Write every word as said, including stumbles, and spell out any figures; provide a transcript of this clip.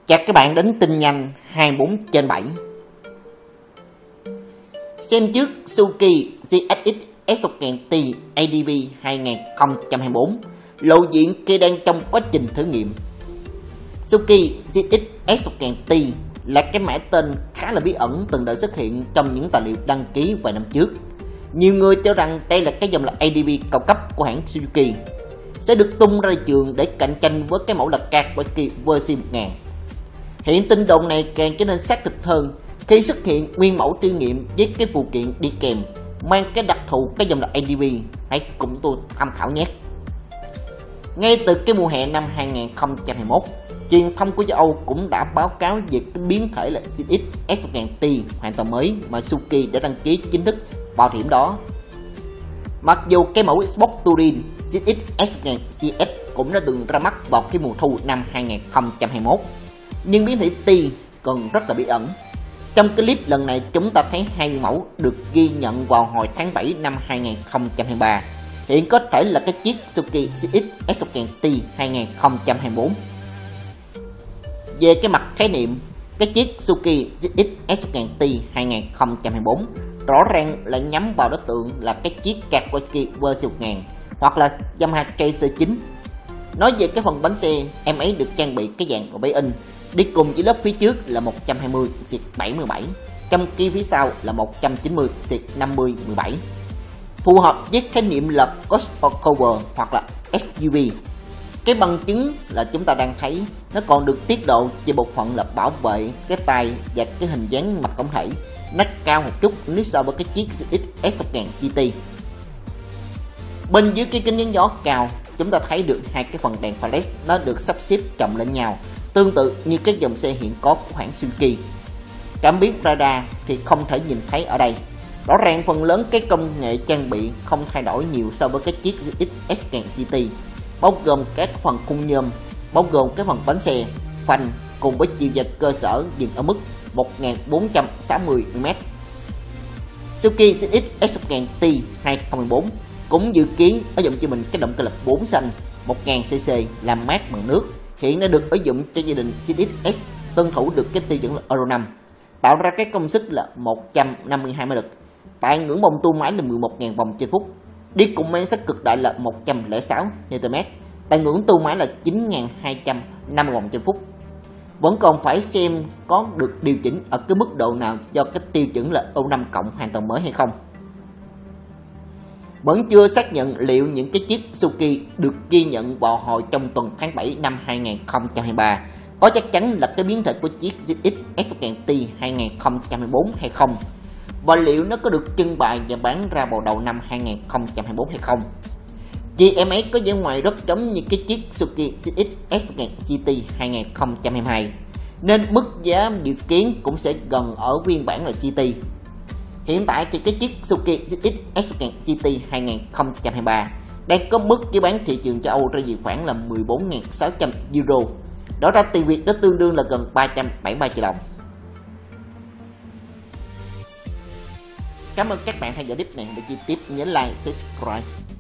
Chào các bạn đến tin nhanh hai mươi bốn trên bảy. Xem trước Suzuki gi ét ích ét một nghìn T a đê bê hai không hai bốn lộ diện khi đang trong quá trình thử nghiệm. Suzuki gi ét ích ét một nghìn T là cái mã tên khá là bí ẩn từng đã xuất hiện trong những tài liệu đăng ký vài năm trước. Nhiều người cho rằng đây là cái dòng là a đê bê cao cấp của hãng Suzuki, sẽ được tung ra thị trường để cạnh tranh với cái mẫu là Kawasaki version một nghìn. Hiện tin đồn này càng trở nên xác thực hơn khi xuất hiện nguyên mẫu thử nghiệm với cái phụ kiện đi kèm mang cái đặc thù cái dòng là a đê bê. Hãy cùng tôi tham khảo nhé. Ngay từ cái mùa hè năm hai không hai mốt, truyền thông của châu Âu cũng đã báo cáo về cái biến thể là gi ét ích ét một nghìn T hoàn toàn mới mà Suzuki đã đăng ký chính thức vào thời điểm đó. Mặc dù cái mẫu Sport Touring gi ét ích ét một nghìn xê ét cũng đã từng ra mắt vào cái mùa thu năm hai không hai mốt, nhưng biến thể T còn rất là bí ẩn. Trong clip lần này chúng ta thấy hai mẫu được ghi nhận vào hồi tháng bảy năm hai không hai ba, hiện có thể là cái chiếc Suzuki gi ét ích ét một nghìn T hai không hai bốn. Về cái mặt khái niệm, cái chiếc Suzuki gi ét ích ét một nghìn T hai không hai bốn rõ ràng là nhắm vào đối tượng là cái chiếc Kawasaki version một nghìn hoặc là Yamaha K C chín. Nói về cái phần bánh xe, em ấy được trang bị cái dàn bẫy in, đi cùng với lớp phía trước là một trăm hai mươi xuyệt bảy mươi bảy, trong khi phía sau là một trăm chín mươi xuyệt năm mươi mười bảy, phù hợp với khái niệm là crossover hoặc là ét u vê. Cái bằng chứng là chúng ta đang thấy nó còn được tiết lộ về bộ phận là bảo vệ cái tay và cái hình dáng mặt tổng thể, nó cao một chút nếu so với cái chiếc gi ét ích ét một nghìn xê tê. Bên dưới cái kính chắn gió cao, chúng ta thấy được hai cái phần đèn pha led nó được sắp xếp chồng lên nhau, tương tự như cái dòng xe hiện có của hãng Suzuki. Cảm biến radar thì không thể nhìn thấy ở đây. Rõ ràng phần lớn cái công nghệ trang bị không thay đổi nhiều so với cái chiếc gi ét ích ét một nghìn xê tê, bao gồm các phần khung nhôm, bao gồm cái phần bánh xe, phanh cùng với chiều dài cơ sở dừng ở mức một nghìn bốn trăm sáu mươi mi li mét. Suzuki gi ét ích ét một nghìn T hai không một bốn cũng dự kiến sử dụng cho mình cái động cơ lập bốn xanh một nghìn xê xê làm mát bằng nước, hiện đã được sử dụng cho gia đình gi ét ích S tuân thủ được cái tiêu chuẩn là Euro năm, tạo ra cái công suất là một trăm năm mươi hai mã lực, tại ngưỡng vòng tua máy là mười một nghìn vòng trên phút, đi cùng máy sắc cực đại là một trăm lẻ sáu Newton per mét, tại ngưỡng tua máy là chín nghìn hai trăm năm mươi vòng trên phút. Vẫn còn phải xem có được điều chỉnh ở cái mức độ nào do cái tiêu chuẩn là Euro năm cộng hoàn toàn mới hay không. Vẫn chưa xác nhận liệu những cái chiếc Suzuki được ghi nhận vào hồi trong tuần tháng bảy năm hai không hai ba có chắc chắn là cái biến thể của chiếc gi ét ích ét một nghìn T hai không hai bốn hay không, và liệu nó có được trưng bày và bán ra vào đầu năm hai không hai bốn hay không. Vì em ấy có vẻ ngoài rất giống như cái chiếc Suzuki gi ét ích ét một nghìn xê tê hai không hai hai, nên mức giá dự kiến cũng sẽ gần ở phiên bản là xê tê. Hiện tại thì cái chiếc Suzuki gi ét ích ét một nghìn xê tê hai không hai ba đang có mức giá bán thị trường châu Âu ra về khoảng là mười bốn nghìn sáu trăm euro. Đó ra tiền Việt nó tương đương là gần ba trăm bảy mươi ba triệu đồng. Cảm ơn các bạn theo dõi clip này. Để chi tiết nhớ like, subscribe.